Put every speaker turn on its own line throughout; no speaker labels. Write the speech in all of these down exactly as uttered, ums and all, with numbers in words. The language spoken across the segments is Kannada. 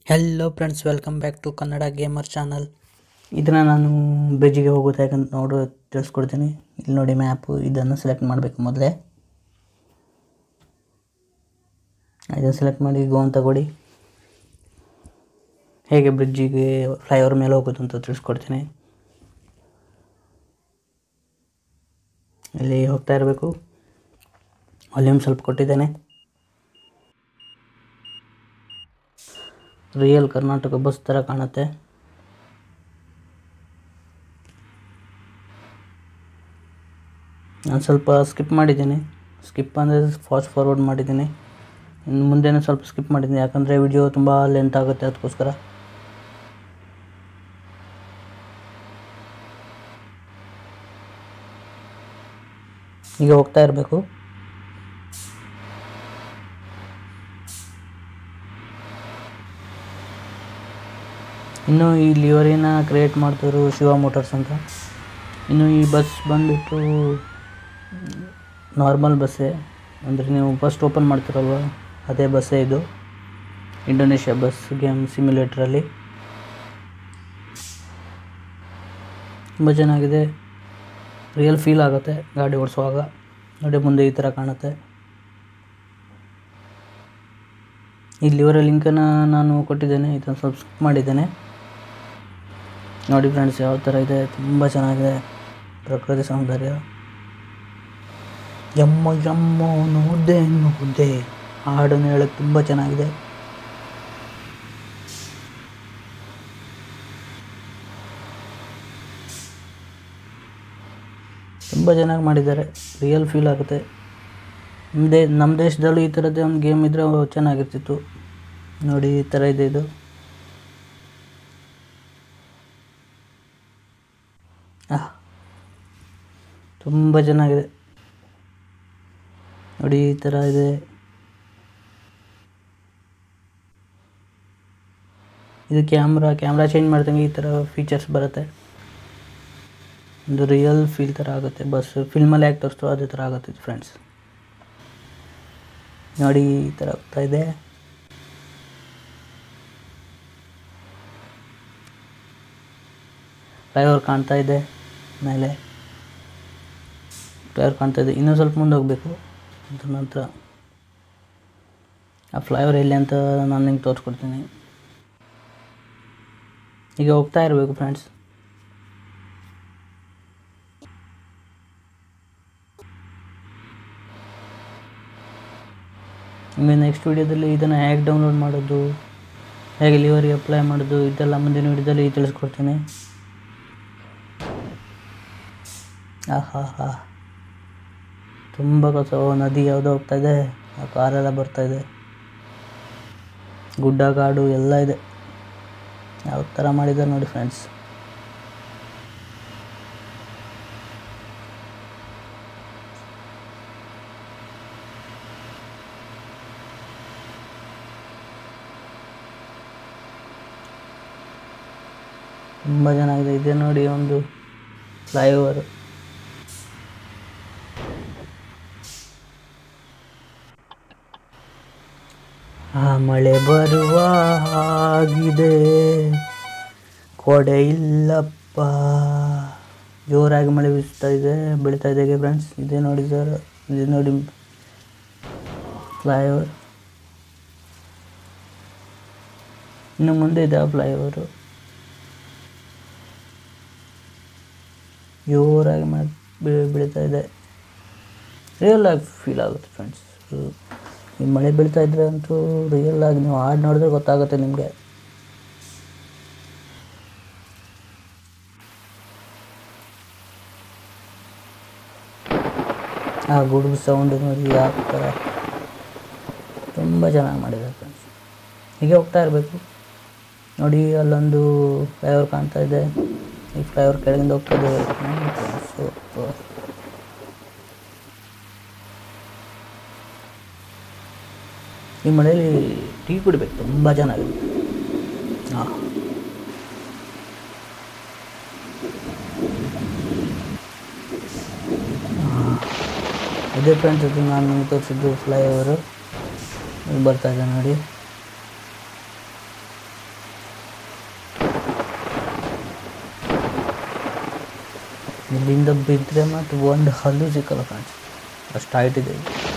Hello friends, welcome back to Kannada gamer channel. ಇದನ್ನು ನಾನು ಬ್ರಿಡ್ಜಿಗೆ ಹೋಗುತ್ತೆ ಯಾಕಂತ ನೋಡು ತಿಳಿಸ್ಕೊಡ್ತೀನಿ. ಇಲ್ಲಿ ನೋಡಿ ಮ್ಯಾಪು, ಇದನ್ನು ಸೆಲೆಕ್ಟ್ ಮಾಡಬೇಕು. ಮೊದಲೇ ಇದನ್ನು ಸೆಲೆಕ್ಟ್ ಮಾಡಿ ಗೋ ಅಂತ ಕೊಡಿ. ಹೇಗೆ ಬ್ರಿಡ್ಜಿಗೆ ಫ್ಲೈಓವರ್ ಮೇಲೆ ಹೋಗೋದು ಅಂತ ತಿಳಿಸ್ಕೊಡ್ತೀನಿ. ಇಲ್ಲಿ ಹೋಗ್ತಾ ಇರಬೇಕು. ವಾಲ್ಯೂಮ್ ಸ್ವಲ್ಪ ಕೊಟ್ಟಿದ್ದೇನೆ. ರಿಯಲ್ ಕರ್ನಾಟಕ ಬಸ್ ಥರ ಕಾಣುತ್ತೆ. ನಾನು ಸ್ವಲ್ಪ ಸ್ಕಿಪ್ ಮಾಡಿದ್ದೀನಿ. ಸ್ಕಿಪ್ ಅಂದರೆ ಫಾಸ್ಟ್ ಫಾರ್ವರ್ಡ್ ಮಾಡಿದ್ದೀನಿ. ಇನ್ನು ಮುಂದೆನೂ ಸ್ವಲ್ಪ ಸ್ಕಿಪ್ ಮಾಡಿದ್ದೀನಿ, ಯಾಕಂದರೆ ವಿಡಿಯೋ ತುಂಬ ಲೆಂತ್ ಆಗುತ್ತೆ, ಅದಕ್ಕೋಸ್ಕರ. ಈಗ ಹೋಗ್ತಾ ಇರಬೇಕು. ಇನ್ನು ಈ ಲಿವರಿನ ಕ್ರಿಯೇಟ್ ಮಾಡ್ತಿದ್ರು ಶಿವ ಮೋಟರ್ಸ್ ಅಂತ. ಇನ್ನು ಈ ಬಸ್ ಬಂದುಬಿಟ್ಟು ನಾರ್ಮಲ್ ಬಸ್ಸೇ, ಅಂದರೆ ನೀವು ಫಸ್ಟ್ ಓಪನ್ ಮಾಡ್ತಿರಲ್ವ ಅದೇ ಬಸ್ಸೇ ಇದು. ಇಂಡೋನೇಷ್ಯಾ ಬಸ್ ಗೇಮ್ ಸಿಮ್ಯುಲೇಟ್ರಲ್ಲಿ ತುಂಬ ಚೆನ್ನಾಗಿದೆ. ರಿಯಲ್ ಫೀಲ್ ಆಗುತ್ತೆ ಗಾಡಿ ಓಡಿಸುವಾಗ. ನೋಡಿ ಮುಂದೆ ಈ ಥರ ಕಾಣುತ್ತೆ. ಈ ಲಿವರ ಲಿಂಕನ್ನು ನಾನು ಕೊಟ್ಟಿದ್ದೇನೆ, ಇದನ್ನು ಸ್ವಲ್ಪ ಸ್ಕಿಪ್ ಮಾಡಿದ್ದೇನೆ. ನೋಡಿ ಫ್ರೆಂಡ್ಸ್, ಯಾವ ಥರ ಇದೆ, ತುಂಬ ಚೆನ್ನಾಗಿದೆ ಪ್ರಕೃತಿ ಸೌಂದರ್ಯ. ಯಮ್ಮ ಯಮ್ಮ ನೋದೆ ನೋದೆ ಹಾಡನ್ನು ಹೇಳೋಕ್ಕೆ ತುಂಬ ಚೆನ್ನಾಗಿದೆ. ತುಂಬ ಚೆನ್ನಾಗಿ ಮಾಡಿದ್ದಾರೆ, ರಿಯಲ್ ಫೀಲ್ ಆಗುತ್ತೆ. ನಮ್ಮದೇ ನಮ್ಮ ದೇಶದಲ್ಲೂ ಈ ಥರದ್ದೇ ಒಂದು ಗೇಮ್ ಇದ್ದರೆ ಚೆನ್ನಾಗಿರ್ತಿತ್ತು. ನೋಡಿ ಈ ಥರ ಇದೆ ಇದು. ಆಹ್, ತುಂಬ ಚೆನ್ನಾಗಿದೆ. ನೋಡಿ ಈ ಥರ ಇದೆ. ಇದು ಕ್ಯಾಮ್ರಾ ಕ್ಯಾಮ್ರಾ ಚೇಂಜ್ ಮಾಡ್ದಂಗೆ ಈ ಥರ ಫೀಚರ್ಸ್ ಬರುತ್ತೆ. ಒಂದು ರಿಯಲ್ ಫೀಲ್ ಥರ ಆಗುತ್ತೆ. ಬಸ್ ಫಿಲ್ಮಲ್ಲಿ ಯಾಕೆ ತೋರಿಸ್ತೋ ಅದೇ ಥರ ಆಗುತ್ತೆ ಫ್ರೆಂಡ್ಸ್. ನೋಡಿ ಈ ಥರ ಹೋಗ್ತಾ ಇದೆ. ಫ್ಲೈಓವರ್ ಕಾಣ್ತಾ ಇದೆ ಮೇಲೆ, ಫ್ಲೈಓವರ್ ಕಾಣ್ತಾ ಇದೆ. ಇನ್ನೂ ಸ್ವಲ್ಪ ಮುಂದೆ ಹೋಗಬೇಕು. ಅದ್ರ ನಂತರ ಆ ಫ್ಲೈಓವರ್ ಎಲ್ಲಿ ಅಂತ ನಾನು ನಿಮ್ಗೆ ತೋರಿಸ್ಕೊಡ್ತೀನಿ. ಈಗ ಹೋಗ್ತಾ ಇರಬೇಕು ಫ್ರೆಂಡ್ಸ್. ನಿಮಗೆ ನೆಕ್ಸ್ಟ್ ವೀಡಿಯೋದಲ್ಲಿ ಇದನ್ನು ಹೇಗೆ ಡೌನ್ಲೋಡ್ ಮಾಡೋದು, ಹೇಗೆ ಲಿವರಿಗೆ ಅಪ್ಲೈ ಮಾಡೋದು, ಇದೆಲ್ಲ ಮುಂದಿನ ವೀಡಿಯೋದಲ್ಲಿ ತಿಳಿಸ್ಕೊಡ್ತೀನಿ. ಆಹಾ ಹಾ, ತುಂಬ ಕಸ. ನದಿ ಯಾವುದೋ ಹೋಗ್ತಾ ಇದೆ, ಆ ಕಾರೆಲ್ಲ ಬರ್ತಾ ಇದೆ. ಗುಡ್ಡ ಕಾಡು ಎಲ್ಲ ಇದೆ. ಯಾವ ಥರ ಮಾಡಿದ್ದಾರೆ ನೋಡಿ ಫ್ರೆಂಡ್ಸ್. ತುಂಬ ಚೆನ್ನಾಗಿದೆ. ಇದೆ ನೋಡಿ ಒಂದು ಫ್ಲೈಓವರ್. ಆ ಮಳೆ ಬರುವ ಹಾಗಿದೆ, ಕೊಡೆ ಇಲ್ಲಪ್ಪ. ಜೋರಾಗಿ ಮಳೆ ಬೀಸ್ತಾ ಇದೆ, ಬೀಳ್ತಾ ಇದೆ ಫ್ರೆಂಡ್ಸ್. ಇದೇ ನೋಡಿ ಸರ್, ಇದೆ ನೋಡಿ ಫ್ಲೈಓವರ್. ಇನ್ನು ಮುಂದೆ ಇದೆ ಆ ಫ್ಲೈಓವರು. ಜೋರಾಗಿ ಮಳೆ ಬೀಳ್ತಾ ಇದೆ. ರಿಯಲ್ ಆಗಿ ಫೀಲ್ ಆಗುತ್ತೆ ಫ್ರೆಂಡ್ಸ್. ಈ ಮಳೆ ಬೀಳ್ತಾ ಇದ್ರೆ ಅಂತೂ ರಿಯಲ್ ಆಗಿ ನೀವು ಹಾಡು ನೋಡಿದ್ರೆ ಗೊತ್ತಾಗುತ್ತೆ ನಿಮಗೆ. ಆ ಗುಡುಗು ಸೌಂಡ್ ನೋಡಿ ಯಾವ ಥರ, ತುಂಬ ಚೆನ್ನಾಗಿ ಮಾಡಿದ್ದಾರೆ ಫ್ರೆಂಡ್ಸ್. ಹೀಗೆ ಹೋಗ್ತಾ ಇರಬೇಕು. ನೋಡಿ ಅಲ್ಲೊಂದು ಫ್ಲೈಓವರ್ ಕಾಣ್ತಾ ಇದೆ. ಈ ಫ್ಲೈಓವರ್ ಕೆಳಗಿಂದ ಹೋಗ್ತಾ ಇದೆ. ಈ ಮಳೆಯಲ್ಲಿ ಟೀ ಕುಡಿಬೇಕು, ತುಂಬ ಚೆನ್ನಾಗಿದೆ. ಹಾಂ, ಇದೇ ಫ್ರೆಂಡ್ಸ್, ಇದು ನಾನು ನಿಮಗೆ ತೋರಿಸಿದ್ದು ಫ್ಲೈಓವರು ಬರ್ತಾ ಇದೆ ನೋಡಿ. ಇಲ್ಲಿಂದ ಬಿದ್ದರೆ ಮತ್ತು ಒಂದು ಹಲ್ಲು ಸಿಕ್ಕಲ್ಲ ಫ್ರೆಂಡ್ಸ್, ಅಷ್ಟು ಹೈಟ್ ಇದೆ.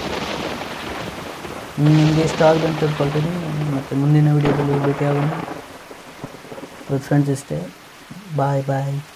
ನಿಮಗೆ ಇಷ್ಟ ಆಗಿದೆ ಅಂತ ತಿಳ್ಕೊಳ್ತೀನಿ. ಮತ್ತು ಮುಂದಿನ ವೀಡಿಯೋದಲ್ಲಿ ಭೇಟಿಯಾಗೋಣ. ಫ್ರೆಂಡ್ಸ್ ಇಷ್ಟೇ, ಬಾಯ್ ಬಾಯ್.